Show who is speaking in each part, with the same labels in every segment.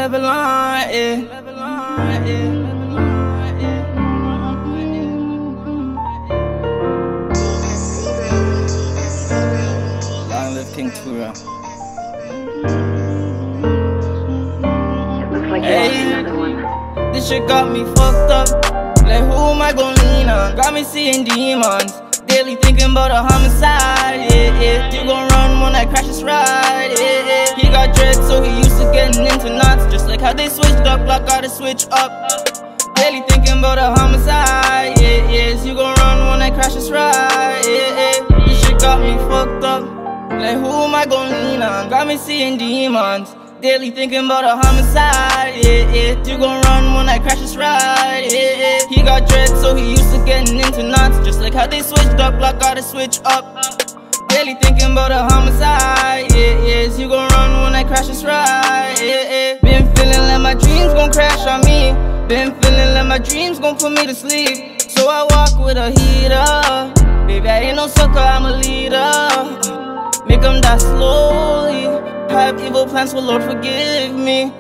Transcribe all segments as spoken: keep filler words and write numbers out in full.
Speaker 1: Malevolent, yeah. Long live King Tura. Hey, this shit got me fucked up. Like, who am I gon' lean on? Got me seeing demons. Daily thinking about a homicide, yeah, yeah. You gon' run when I crash this ride, yeah, yeah. He got dread, so he used to getting into knots. Just like how they switched up, block gotta switch up. Daily thinking about a homicide, yeah, yeah. You gon' run when I crash this ride, yeah, yeah. This shit got me fucked up. Like, who am I gon' lean on? Got me seeing demons. Daily thinking about a homicide, yeah, yeah. You gon' run when I crash this ride, yeah, yeah. He got dread, so he used to getting into knots. Just like how they switched up, block gotta switch up. Daily thinking about a homicide, yeah, yeah. You gon' run when I crash this ride, yeah, yeah. Been feeling like my dreams gon' crash on me. Been feeling like my dreams gon' put me to sleep. So I walk with a heater. Baby, I ain't no sucker, I'm a leader. Make them die slowly. Have evil plans, for Lord forgive me.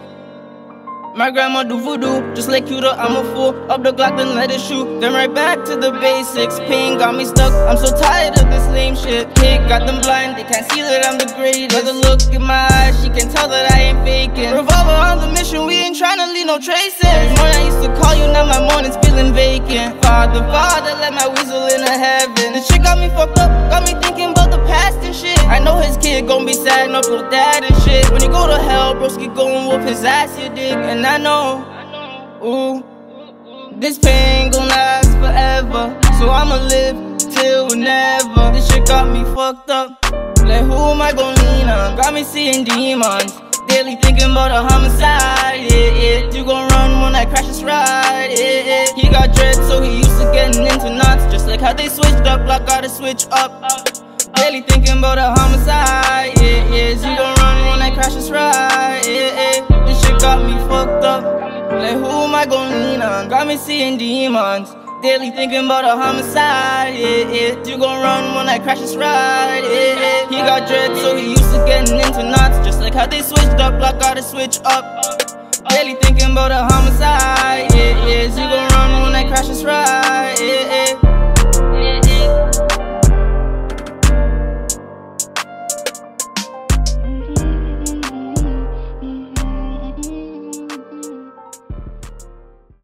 Speaker 1: My grandma do voodoo, just like you though, I'm a fool. Up the Glock, then let it shoot. Then right back to the basics. Pain got me stuck, I'm so tired of this lame shit. Hate got them blind, they can't see that I'm the greatest. By the look in my eyes, she can tell that I ain't faking. Revolver on the mission, we ain't tryna leave no traces. Every morning I used to call you, now my morning's feeling vacant. Father, Father, let my weasel into heaven. This shit got me fucked up, got me thinking about the past and shit. I know his kid gon' be sad, no pro dad and shit. When you go to hell, broski gon' whoop his ass, you dig. And I know, ooh, this pain gon' last forever. So I'ma live till whenever. This shit got me fucked up. Like, who am I gon' lean on? Got me seeing demons. Daily thinking about a homicide, yeah, yeah. You gon' run when I crash this ride, yeah, yeah. He got dread, so he used to getting into knots. Just like how they switched up, block gotta switch up. Daily thinking about a homicide, yeah, yeah. You gon' run when I crash this ride, yeah, yeah. This shit got me fucked up. Like, who am I gon' lean on? Got me seeing demons. Daily thinking about a homicide, yeah, yeah. You gon' run when I crash this ride, yeah, yeah. He got dread, so he used to getting into knots. Just like how they switched up, block gotta switch up. Daily thinking about a homicide, yeah, yeah.